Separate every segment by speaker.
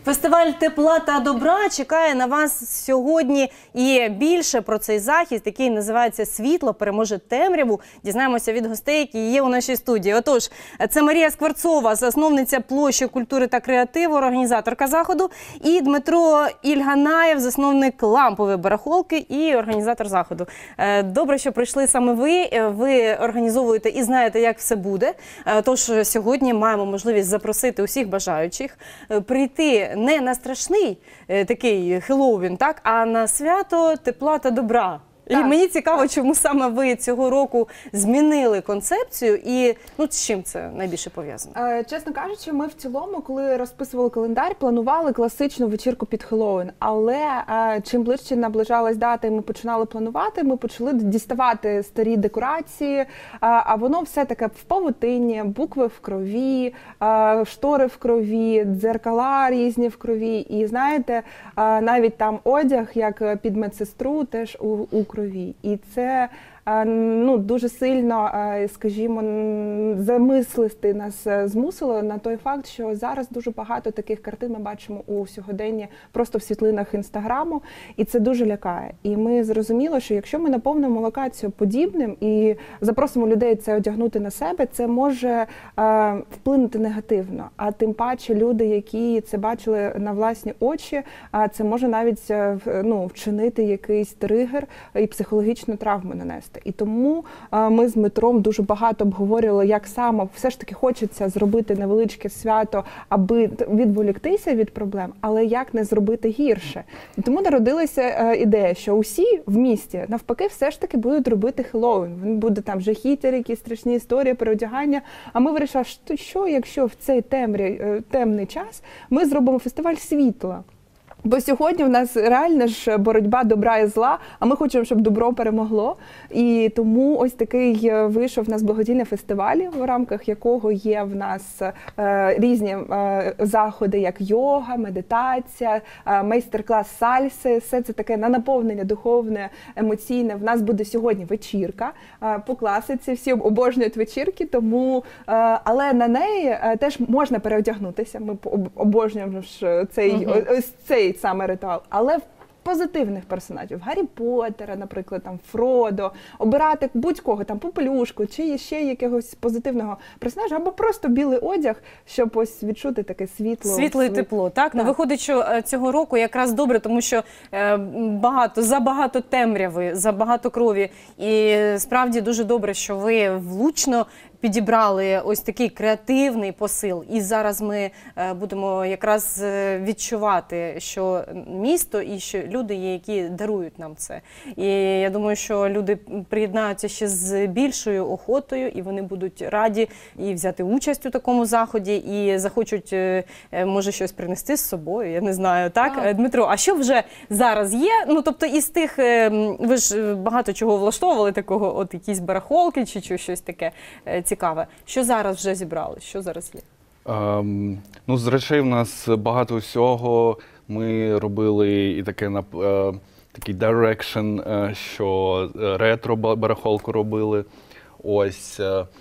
Speaker 1: Фестиваль тепла та добра чекає на вас сьогодні. І більше про цей захід, який називається «Світло переможе темряву», дізнаємося від гостей, які є у нашій студії. Отож, це Марія Скворцова, засновниця Площі культури та креативу, організаторка заходу, і Дмитро Ільганаєв, засновник Лампової барахолки і організатор заходу. Добре, що прийшли саме ви. Ви організовуєте і знаєте, як все буде. Тож сьогодні маємо можливість запросити усіх бажаючих прийти не на страшний такий Хеллоуін, так, а на свято тепла та добра. І мені цікаво, чому саме ви цього року змінили концепцію і з чим це найбільше пов'язано?
Speaker 2: Чесно кажучи, ми в цілому, коли розписували календар, планували класичну вечірку під Хеллоуін. Але чим ближче наближалась дата і ми починали планувати, ми почали діставати старі декорації, а воно все таке в павутині, букви в крові, штори в крові, дзеркала різні в крові. І знаєте, навіть там одяг, як під медсестру, теж у крові. І це дуже сильно, скажімо, замислити нас змусило на той факт, що зараз дуже багато таких картин ми бачимо у сьогоденні просто в світлинах Інстаграму, і це дуже лякає. І ми зрозуміли, що якщо ми наповнимо локацію подібним і запросимо людей це одягнути на себе, це може вплинути негативно. А тим паче люди, які це бачили на власні очі, це може навіть вчинити якийсь тригер і психологічну травму нанести. І тому ми з Дмитром дуже багато обговорювали, як саме все ж таки хочеться зробити невеличке свято, аби відволіктися від проблем, але як не зробити гірше. І тому народилася ідея, що усі в місті навпаки все ж таки будуть робити Хеллоуін. Він буде там жахіття, якісь страшні історії, переодягання. А ми вирішили, що якщо в цей темний час ми зробимо фестиваль світла. Бо сьогодні в нас реально ж боротьба добра і зла, а ми хочемо, щоб добро перемогло. І тому ось такий вийшов в нас благодійний фестиваль, в рамках якого є в нас різні заходи, як йога, медитація, майстер-клас сальси. Все це таке на наповнення духовне, емоційне. В нас буде сьогодні вечірка по класиці. Всі обожнюють вечірки, тому, але на неї теж можна переодягнутися. Ми обожнюємо ось цей саме ритуал, але в позитивних персонажів. Гаррі Поттера, наприклад, там Фродо, обирати будь-кого, там Попелюшку, чи ще якогось позитивного персонажа, або просто білий одяг, щоб ось відчути таке світло.
Speaker 1: Світло і тепло, так? Ну, виходить, що цього року якраз добре, тому що забагато темряви, забагато крові. І справді дуже добре, що ви влучно підібрали ось такий креативний посил. І зараз ми будемо якраз відчувати, що місто і що люди є, які дарують нам це. І я думаю, що люди приєднаються ще з більшою охотою, і вони будуть раді і взяти участь у такому заході, і захочуть, може, щось принести з собою, я не знаю, так? Дмитро, а що вже зараз є? Ну, тобто, із тих, ви ж багато чого влаштовували такого, от якісь барахолки чи щось таке цікаве. Що зараз вже зібрали? Що зараз є?
Speaker 3: Ну, з речей в нас багато всього. Ми робили і такий direction, що ретро-барахолку робили. Ось.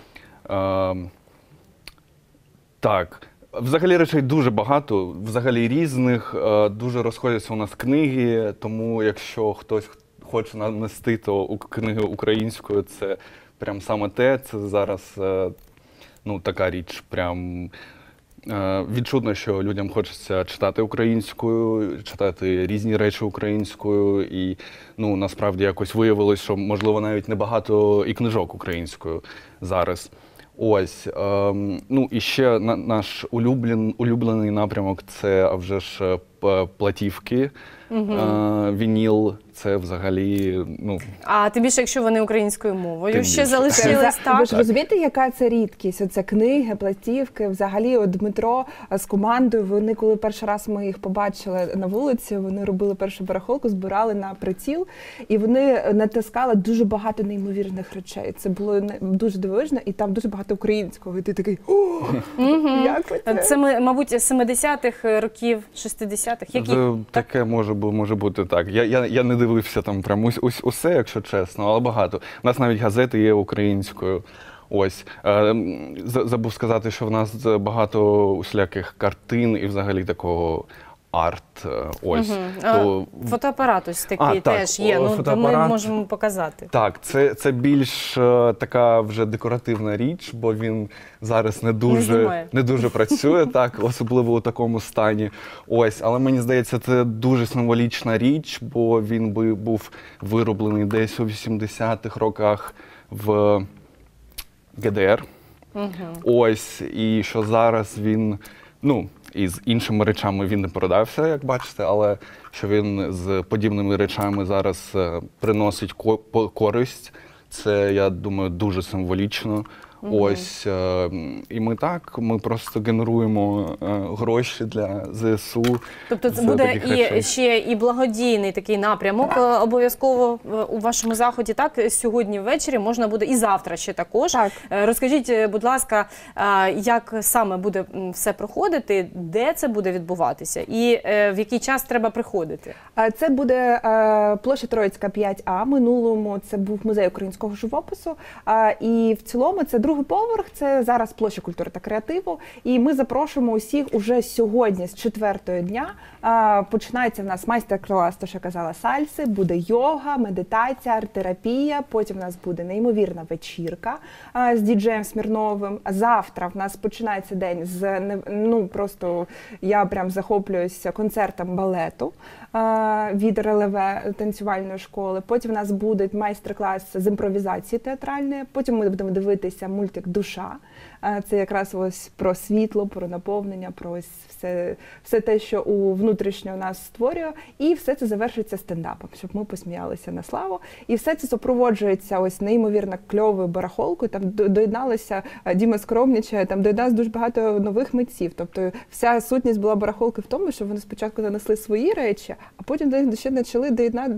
Speaker 3: Так. Взагалі речей дуже багато, взагалі різних, дуже розходяться у нас книги, тому якщо хтось хоче нанести, то книги українською – це прям саме те, це зараз така річ, прям відчутно, що людям хочеться читати українською, читати різні речі українською, і насправді якось виявилось, що можливо навіть небагато і книжок українською зараз. Ось, і ще наш улюблений напрямок – це, а вже ж, платівки, вініл, це взагалі,
Speaker 1: А тим більше, якщо вони українською мовою ще залишились, так?
Speaker 2: Ви ж розумієте, яка це рідкість? Оце книги, платівки, взагалі, от Дмитро з командою, вони, коли перший раз ми їх побачили на вулиці, вони робили першу барахолку, збирали на приціл, і вони натискали дуже багато неймовірних речей. Це було дуже дивовижно, і там дуже багато українського, і ти такий, як ви це?
Speaker 1: Це, мабуть, 70-х років, 60-х, які?
Speaker 3: Таке може бути так. Я не дивився там прям усе, якщо чесно, але багато. У нас навіть газети є українською. Ось. Забув сказати, що в нас багато усіляких картин і взагалі такого арт. Ось.
Speaker 1: Фотоапарат ось такий
Speaker 3: так,
Speaker 1: теж є, ну, то ми
Speaker 3: фотоапарат.
Speaker 1: можемо показати.
Speaker 3: Так, це більш така вже декоративна річ, бо він зараз не дуже працює, так, особливо у такому стані. Ось, але мені здається, це дуже символічна річ, бо він був вироблений десь у 80-х роках в ГДР. Ось, і що зараз він, ну, і з іншими речами він не продався, як бачите, але що він з подібними речами зараз приносить користь, це, я думаю, дуже символічно. Ось, і ми просто генеруємо гроші для ЗСУ.
Speaker 1: Тобто це буде ще і благодійний такий напрямок обов'язково у вашому заході, так? Сьогодні ввечері, можна буде і завтра ще також.
Speaker 2: Так.
Speaker 1: Розкажіть, будь ласка, як саме буде все проходити, де це буде відбуватися і в який час треба приходити?
Speaker 2: Це буде площа Троїцька, 5А. Минулому це був музей українського живопису. І в цілому це другий поверх, це зараз площа культури та креативу. І ми запрошуємо усіх уже сьогодні з 4-го дня. Починається в нас майстер-клас, то що казала, сальси, буде йога, медитація, арт-терапія. Потім в нас буде неймовірна вечірка з діджеєм Смірновим. Завтра в нас починається день з, ну просто я прям захоплююся концертом балету від Релеве танцювальної школи. Потім у нас буде майстер-клас з імпровізації театральної. Потім ми будемо дивитися мультик «Душа». Це якраз ось про світло, про наповнення, про ось все те, що внутрішньо нас створює. І все це завершується стендапом, щоб ми посміялися на славу. І все це супроводжується ось неймовірно кльовою барахолкою. Там доєдналися Діма Скромніча, там доєдналося дуже багато нових митців. Тобто вся сутність була барахолки в тому, що вони спочатку занесли свої речі, а потім ще почали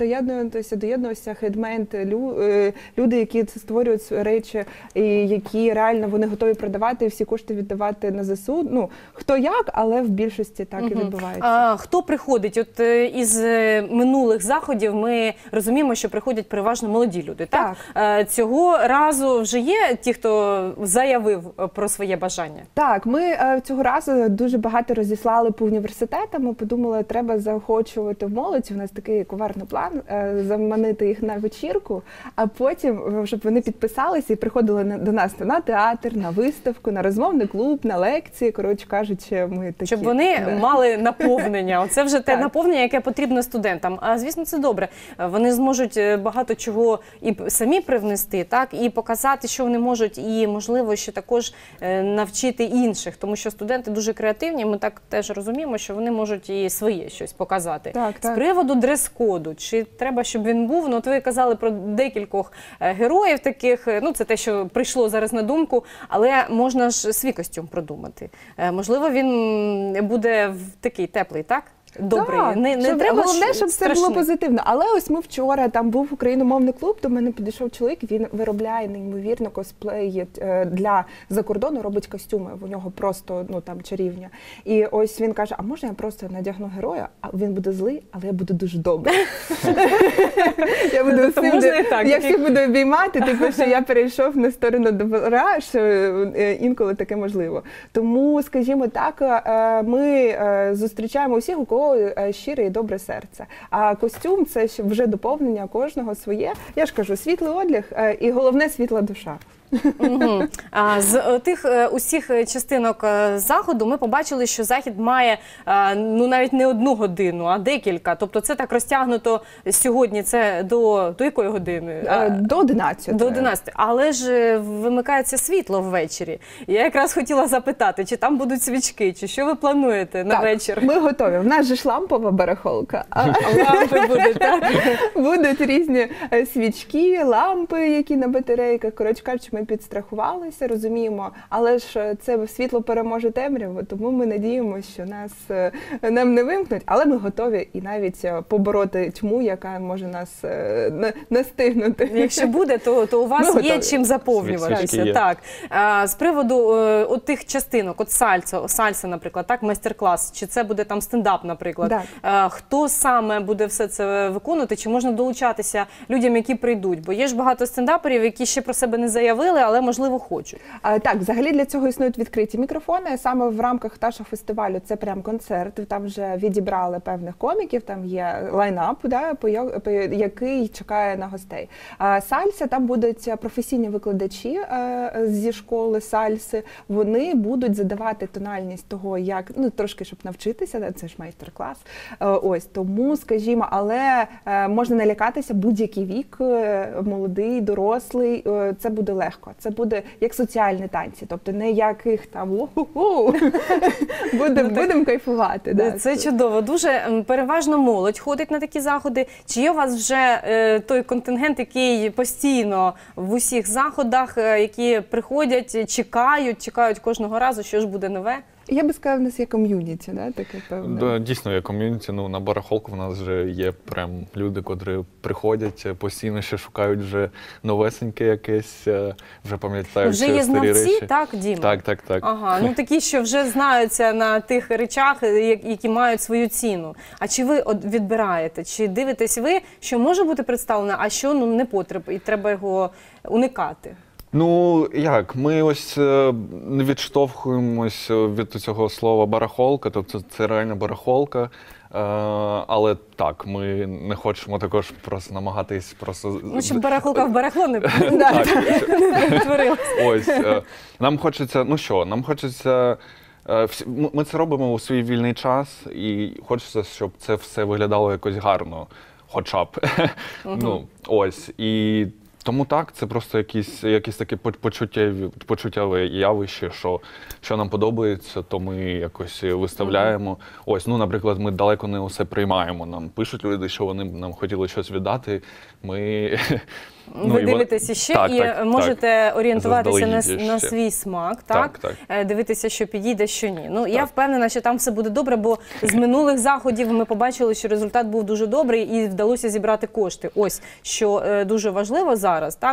Speaker 2: доєднуватися хендмейд, люди, які створюють речі, і які реально вони готові продавати і всі кошти віддавати на ЗСУ. Ну, хто як, але в більшості так і відбувається.
Speaker 1: Хто приходить? От із минулих заходів ми розуміємо, що приходять переважно молоді люди, так? Цього разу вже є ті, хто заявив про своє бажання?
Speaker 2: Так, ми цього разу дуже багато розіслали по університетам. Ми подумали, треба заохочувати молодь. У нас такий коварний план заманити їх на вечірку, а потім, щоб вони підписалися і приходили до нас на театр, на виставку, на розмовний клуб, на лекції, коротше кажучи, ми такі.
Speaker 1: Щоб вони мали наповнення. Оце вже те наповнення, яке потрібно студентам. А, звісно, це добре. Вони зможуть багато чого і самі привнести, так, і показати, що вони можуть, і, можливо, ще також навчити інших. Тому що студенти дуже креативні, ми так теж розуміємо, що вони можуть і своє щось показати. З приводу дрес-коду, чи треба, щоб він був? Ну, от ви казали про декількох героїв таких, ну, це те, що прийшло зараз на думку, але можна ж свій костюм продумати. Можливо, він буде такий теплий, так? Добрий.
Speaker 2: Так,
Speaker 1: не треба
Speaker 2: головне, щоб
Speaker 1: страшний.
Speaker 2: це було позитивно. Але ось ми вчора, там був україномовний клуб, до мене підійшов чоловік, він виробляє неймовірно косплеї для закордону, робить костюми, у нього просто, ну, там, чарівня. І ось він каже, а можна я просто надягну героя, а він буде злий, але я буду дуже добрий. Я буду я всіх буду обіймати, типу, що я перейшов на сторону добра, що інколи таке можливо. Тому, скажімо так, ми зустрічаємо усіх, у кого щире і добре серце. А костюм – це вже доповнення кожного своє. Я ж кажу, світлий одяг і головне – світла душа.
Speaker 1: З тих усіх частинок заходу ми побачили, що захід має, ну, навіть не 1 годину, а декілька. Тобто це так розтягнуто сьогодні, це до якої години?
Speaker 2: До 11.
Speaker 1: До 11. Але ж вимикається світло ввечері. Я якраз хотіла запитати, чи там будуть свічки, чи що ви плануєте на вечір?
Speaker 2: Ми готові. В нас же ж лампова барахолка.
Speaker 1: Лампи будуть, так?
Speaker 2: Будуть різні свічки, лампи, які на батарейках. Коротше кажучи, ми підстрахувалися, розуміємо, але ж це світло переможе темряву, тому ми надіємося, що нам не вимкнуть, але ми готові і навіть побороти тьму, яка може нас настигнути.
Speaker 1: Якщо буде, то у вас є чим заповнюватися. Так. З приводу тих частинок, от сальса, наприклад, так, майстер-клас, чи це буде там стендап, наприклад.
Speaker 2: Так.
Speaker 1: Хто саме буде все це виконувати? Чи можна долучатися людям, які прийдуть? Бо є ж багато стендаперів, які ще про себе не заявили, але, можливо, хочуть.
Speaker 2: Так, взагалі для цього існують відкриті мікрофони. Саме в рамках нашого фестивалю це прям концерт. Там вже відібрали певних коміків, там є лайнап, да, який чекає на гостей. Сальса, там будуть професійні викладачі зі школи сальси. Вони будуть задавати тональність того, як, ну, трошки, щоб навчитися, це ж майстер-клас. Ось, тому, скажімо, але можна не лякатися, будь-який вік, молодий, дорослий, це буде легко. Це буде як соціальні танці, тобто не яких там будемо кайфувати. Да.
Speaker 1: Це чудово. Дуже переважно молодь ходить на такі заходи. Чи є у вас вже той контингент, який постійно в усіх заходах, які приходять, чекають кожного разу, що ж буде нове?
Speaker 2: Я би сказала, в нас є ком'юніті, да, таке певне.
Speaker 3: Дійсно є ком'юніті. Ну, на барахолку в нас вже є прям люди, котрі приходять, постійно ще шукають вже новесеньке якесь, вже пам'ятають
Speaker 1: вже є
Speaker 3: старі
Speaker 1: знавці,
Speaker 3: речі.
Speaker 1: так, Діма?
Speaker 3: Так.
Speaker 1: Ага, ну такі, що вже знаються на тих речах, які мають свою ціну. А чи ви відбираєте, чи дивитесь ви, що може бути представлено, а що не потрібно, і треба його уникати?
Speaker 3: Ну, як, ми ось не відштовхуємось від цього слова барахолка, тобто це реально барахолка, але так, ми не хочемо також просто намагатись просто...
Speaker 1: Ну, щоб барахолка в барахло не
Speaker 3: перетворилася. Ось, нам хочеться, нам хочеться... Ми це робимо у свій вільний час і хочеться, щоб це все виглядало якось гарно, хоча б. Ну, ось, і... Тому так, це просто якісь таке почуттєве явище, що нам подобається, то ми якось виставляємо. Ось, ну, наприклад, ми далеко не усе приймаємо. Нам пишуть люди, що вони нам хотіли щось віддати. Ми...
Speaker 1: Ви дивитеся ще і можете орієнтуватися на свій смак, так? Дивитися, що підійде, що ні. Ну, я впевнена, що там все буде добре, бо з минулих заходів ми побачили, що результат був дуже добрий і вдалося зібрати кошти. Ось, що дуже важливо зараз, так?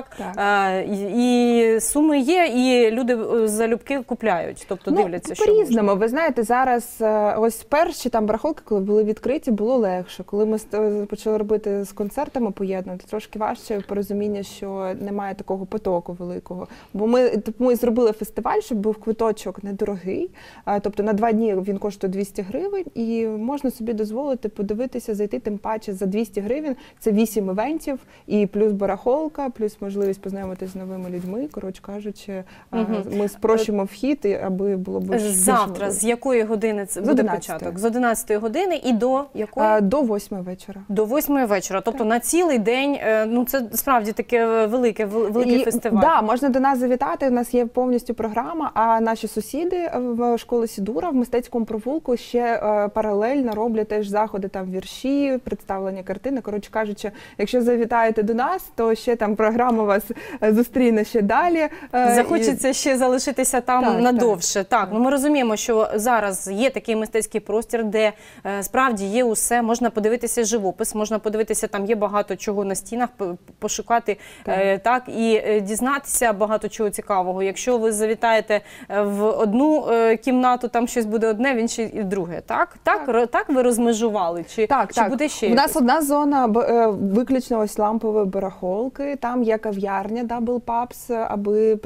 Speaker 1: І суми є, і люди залюбки купляють, тобто дивляться, що можна.
Speaker 2: По-різному. Ви знаєте, зараз ось перші там барахолки, коли були відкриті, було легше. Коли ми почали робити з концертами поєднувати, трошки важче порозуміння, що немає такого потоку великого. Бо ми зробили фестиваль, щоб був квиточок недорогий, тобто на 2 дні він коштує 200 гривень, і можна собі дозволити подивитися, зайти, тим паче за 200 гривень. Це 8 івентів, і плюс барахолка, плюс можливість познайомитися з новими людьми. Коротше кажучи, ми спрощуємо вхід, аби було більше.
Speaker 1: Завтра з якої години це буде початок? З 11 години і до якої?
Speaker 2: До 8 вечора.
Speaker 1: До 8 вечора, тобто на цілий день, ну це справді таке великий фестиваль.
Speaker 2: Так, можна до нас завітати, у нас є повністю програма, а наші сусіди в школі Сідура в мистецькому провулку ще паралельно роблять теж заходи, там вірші, представлення картини. Коротше кажучи, якщо завітаєте до нас, то ще там програма вас зустріне ще далі.
Speaker 1: Захочеться ще залишитися там надовше. Так, ну ми розуміємо, що зараз є такий мистецький простір, де справді є усе, можна подивитися живопис, можна подивитися, там є багато чого на стінах, пошукати, так, і дізнатися багато чого цікавого. Якщо ви завітаєте в одну кімнату, там щось буде одне, в іншій і друге, так? Так ви розмежували? Чи буде ще?
Speaker 2: У нас одна зона виключно ось лампової барахолки, там є кав'ярня Double Pubs, аби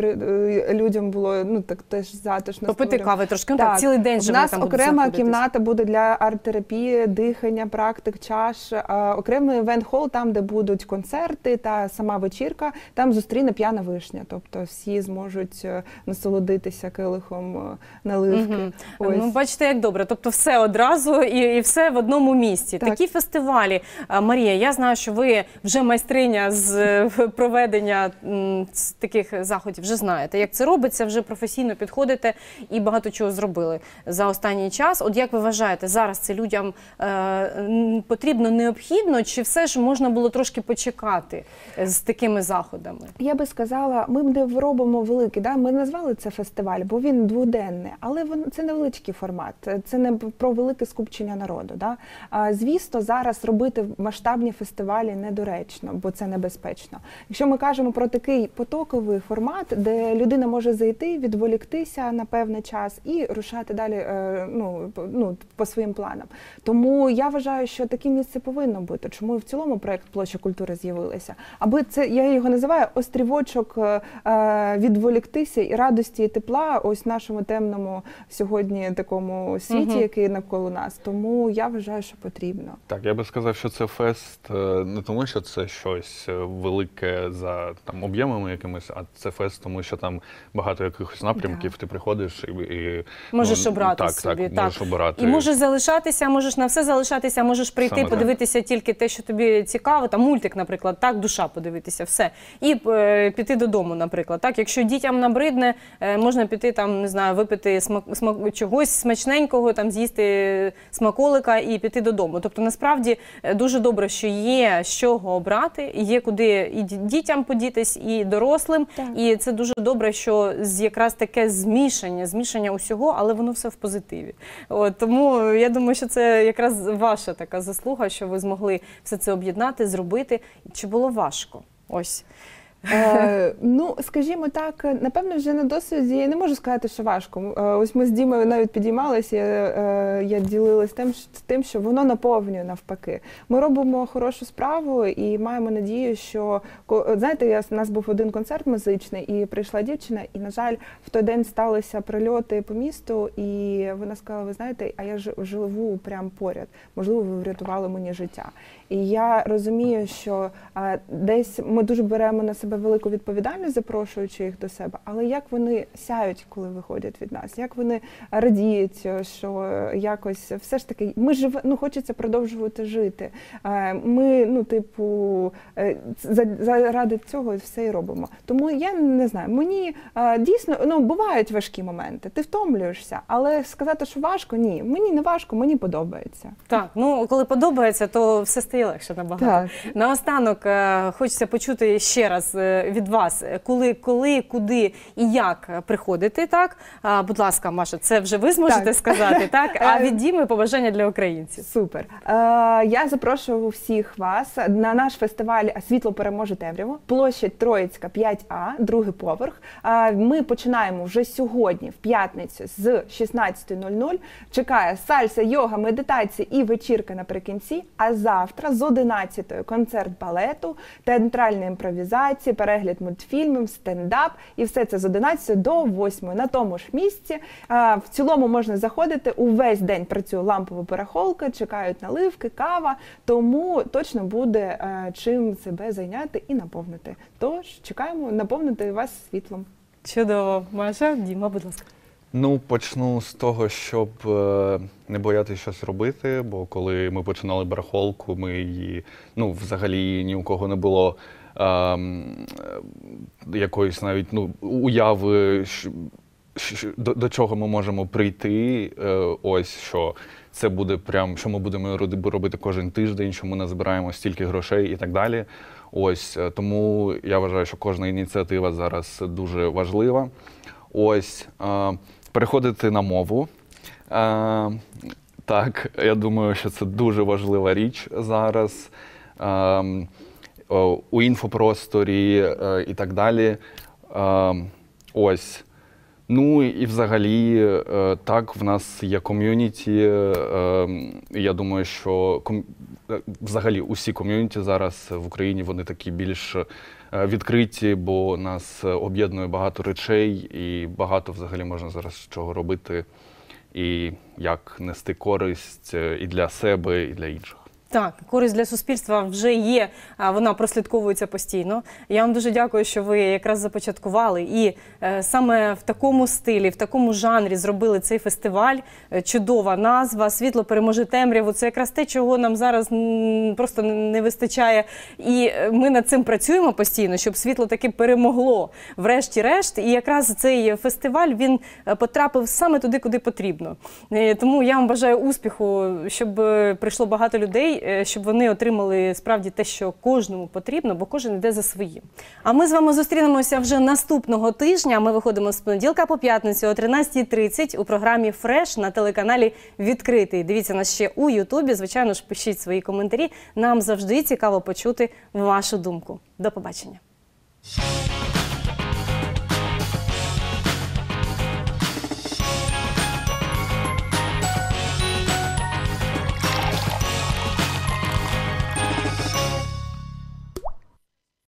Speaker 2: людям було, ну, так теж затишно.
Speaker 1: Попити кави трошки, так, цілий день же
Speaker 2: у нас окрема кімната буде для арт-терапії, дихання, практик, чаш, окремий івент-хол, там, де будуть концерти та сама вечірка, там зустріне п'яна вишня, тобто всі зможуть насолодитися келихом наливки.
Speaker 1: Ну, бачите, як добре, тобто все одразу і все в одному місці. Такі фестивалі, Марія, я знаю, що ви вже майстриня з проведення таких заходів, вже знаєте, як це робиться, вже професійно підходите і багато чого зробили за останній час. От як ви вважаєте, зараз це людям потрібно, необхідно, чи все ж можна було трошки почекати з такими заходами?
Speaker 2: Я би сказала, ми не робимо великий, да? Ми назвали це фестиваль, бо він дводенний, але це невеличкий формат, це не про велике скупчення народу. Да? Звісно, зараз робити масштабні фестивалі недоречно, бо це небезпечно. Якщо ми кажемо про такий потоковий формат, де людина може зайти, відволіктися на певний час і рушати далі по своїм планам. Тому я вважаю, що таке місце повинно бути. Чому і в цілому проєкт «Площа культури» з'явилася? Аби це, я його називаю, острівочок відволіктися і радості, і тепла ось в нашому темному сьогодні такому світі, який навколо нас. Тому я вважаю, що потрібно.
Speaker 3: Так, я би сказав, що це фест не тому, що це щось велике за там об'ємами якимись, а це фест, тому що там багато якихось напрямків, ти приходиш і
Speaker 1: можеш обрати собі.
Speaker 3: Так, можеш обирати.
Speaker 1: І можеш залишатися, можеш на все залишатися, можеш прийти,
Speaker 3: Саме
Speaker 1: подивитися тільки те, що тобі цікаво, там мультик, наприклад, так, душа подивитися, все. І піти додому, наприклад. Так, якщо дітям набридне, можна піти там, не знаю, випити чогось смачненького, там з'їсти смаколика і піти додому. Тобто, насправді, дуже добре, що є з чого обрати, є куди і дітям подітись, і дорослим. Так. І це дуже добре, що якраз таке змішання усього, але воно все в позитиві. Тому я думаю, що це якраз ваша така заслуга, що ви змогли все це об'єднати, зробити. Чи було важко? Ось.
Speaker 2: Скажімо так, напевно, вже на досвіді я не можу сказати, що важко. Ось ми з Дімою навіть підіймалися, я ділилась тим, що воно наповнює навпаки. Ми робимо хорошу справу і маємо надію, що, знаєте, у нас був один концерт музичний, і прийшла дівчина, і, на жаль, в той день сталися прильоти по місту, і вона сказала, ви знаєте, а я живу прямо поряд, можливо, ви врятували мені життя. І я розумію, що десь ми дуже беремо на себе велику відповідальність, запрошуючи їх до себе, але як вони сяють, коли виходять від нас, як вони радіють, що якось все ж таки хочеться продовжувати жити. Ми, заради цього все і робимо. Тому я не знаю, мені дійсно, бувають важкі моменти, ти втомлюєшся, але сказати, що важко, ні, мені не важко, мені подобається.
Speaker 1: Так, коли подобається, то все стає легше набагато. Так. Наостанок хочеться почути ще раз від вас, коли, куди і як приходити, так? Будь ласка, Маша, це вже ви зможете сказати, так? А від Діми побажання для українців.
Speaker 2: Супер. Я запрошую всіх вас на наш фестиваль «Світло переможе темряву», площадь Троїцька, 5А, другий поверх. Ми починаємо вже сьогодні, в п'ятницю, з 16:00. Чекає сальса, йога, медитація і вечірка наприкінці, а завтра з 11:00 концерт балету, театральної імпровізації, перегляд мультфільмів, стендап. І все це з 11 до 8 на тому ж місці. В цілому можна заходити. Увесь день працює лампова барахолка, чекають наливки, кава. Тому точно буде чим себе зайняти і наповнити. Тож чекаємо наповнити вас світлом.
Speaker 1: Чудово. Маша, Діма, будь ласка.
Speaker 3: Почну з того, щоб не боятися щось робити, бо коли ми починали барахолку, ми її, взагалі ні у кого не було якоїсь навіть уяви, до чого ми можемо прийти, ось що це буде прям, що ми будемо робити кожен тиждень, що ми назбираємо стільки грошей і так далі. Ось, тому я вважаю, що кожна ініціатива зараз дуже важлива. Ось, переходити на мову. Так, я думаю, що це дуже важлива річ зараз. У інфопросторі і так далі. Ось. І взагалі, так, в нас є ком'юніті. Я думаю, що взагалі усі ком'юніті зараз в Україні, вони такі більш відкриті, бо нас об'єднує багато речей і багато взагалі можна зараз чого робити і як нести користь і для себе, і для інших.
Speaker 1: Так, користь для суспільства вже є, вона прослідковується постійно. Я вам дуже дякую, що ви якраз започаткували і саме в такому стилі, в такому жанрі зробили цей фестиваль. Чудова назва «Світло переможе темряву». Це якраз те, чого нам зараз просто не вистачає. І ми над цим працюємо постійно, щоб світло таки перемогло врешті-решт. І якраз цей фестиваль, він потрапив саме туди, куди потрібно. Тому я вам бажаю успіху, щоб прийшло багато людей, щоб вони отримали справді те, що кожному потрібно, бо кожен йде за своїм. А ми з вами зустрінемося вже наступного тижня. Ми виходимо з понеділка по п'ятницю о 13:30 у програмі «Фреш» на телеканалі «Відкритий». Дивіться нас ще у Ютубі. Звичайно ж, пишіть свої коментарі. Нам завжди цікаво почути вашу думку. До побачення.